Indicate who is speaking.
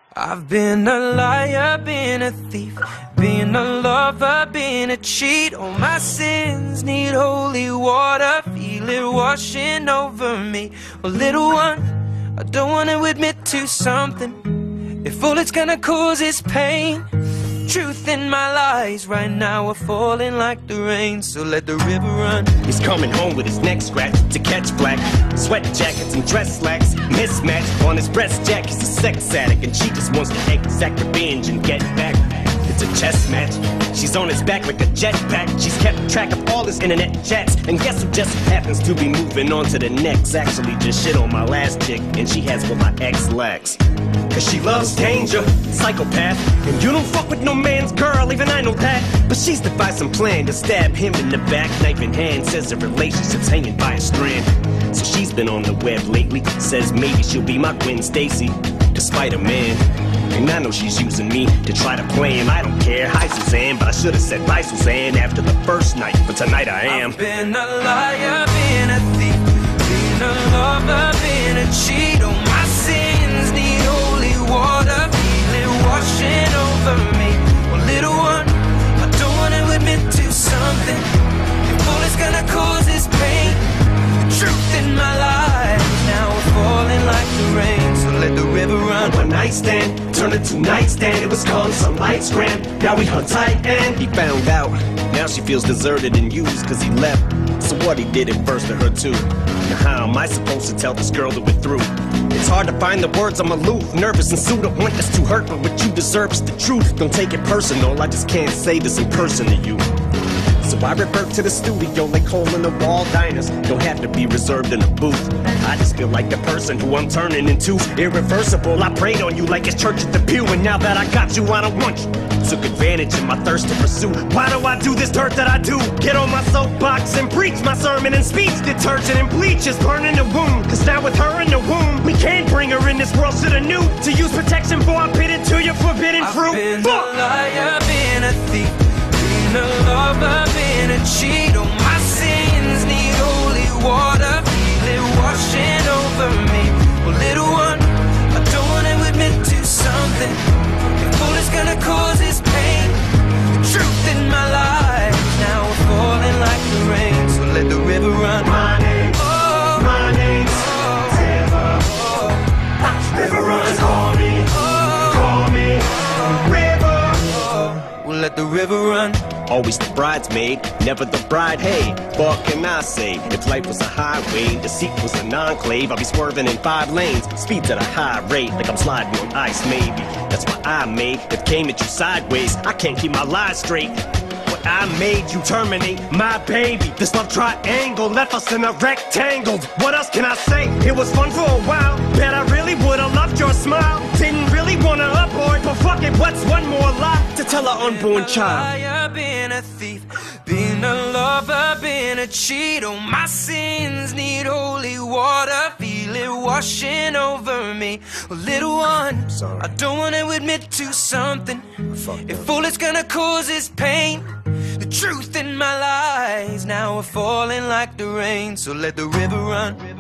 Speaker 1: I've been a liar, been a thief, been a lover, been a cheat. All my sins need holy water, feel it washing over me. Well, little one, I don't want to admit to something. If all it's gonna cause is pain, truth in my lies right now are falling like the rain. So let the river run.
Speaker 2: He's coming home with his neck scratched to catch black. Sweat jackets and dress slacks mismatched. On his breast jack, he's a sex addict, and she just wants to exact revenge and get back. It's a chess match. She's on his back like a jetpack. She's kept track of all his internet chats, and guess who just happens to be moving on to the next? Actually just shit on my last chick, and she has what my ex lacks. Cause she loves danger, psychopath. And you don't fuck with no man's girl, even I know that. But she's devised some plan to stab him in the back, knife in hand. Says the relationship's hanging by a strand. So she's been on the web lately, says maybe she'll be my Gwen Stacy, despite a man. And I know she's using me to try to play him. I don't care, hi Suzanne, but I should have said bye Suzanne after the first night. But tonight I am.
Speaker 1: I've been a liar, been a thief, been a lover, been a cheat. Oh, my sins need holy water, feel it washing over me. Well, little one, I don't want to admit to something. If all it's gonna cause is pain, the truth in my life now we're falling like the rain. So let the river run.
Speaker 2: One night stand turned into nightstand. It was called some lights grand. Now we hung tight and he found out. Now she feels deserted and used cause he left. So what, he did it first to her too. Now how am I supposed to tell this girl that we're through? It's hard to find the words, I'm aloof, nervous and sued up. Want this to hurt, but what you deserve is the truth. Don't take it personal, I just can't say this in person to you. So I revert to the studio like hole in the wall diners. Don't have to be reserved in a booth. I just feel like the person who I'm turning into irreversible. I prayed on you like it's church at the pew, and now that I got you, I don't want you. Took advantage of my thirst to pursue. Why do I do this dirt that I do? Get on my soapbox and preach my sermon and speech. Detergent and bleach is burning the wound. Cause now with her in the womb, we can't bring her in this world. Shoulda knew to use protection for I bit into your forbidden fruit.
Speaker 1: I've been a liar, been a thief, been a lover, been a cheat. Oh, my sins need holy water, feel it washing over me. Well, little one, I don't want to admit to something. If all it's gonna cause is pain, the truth in my life now we're falling like the rain. So let the river run.
Speaker 2: My name's River. River runs, call me, River.
Speaker 1: We'll let the river run.
Speaker 2: Always the bridesmaid, never the bride. Hey, what can I say? If life was a highway, the seat was an enclave, I'd be swerving in 5 lanes, speeds at a high rate, like I'm sliding on ice maybe. That's why I made it came at you sideways. I can't keep my lies straight. What I made you terminate my baby. This love triangle left us in a rectangle. What else can I say? It was fun for a while. Bet I really would've loved your smile. Didn't really wanna abort, but fuck it, what's one more lie to tell our unborn child?
Speaker 1: Been a thief, been a lover, been a cheat. Oh, my sins need holy water, feel it washing over me. Well, little one, I don't want to admit to something. If all it's gonna cause is pain, the truth in my lies now are falling like the rain. So let the river run.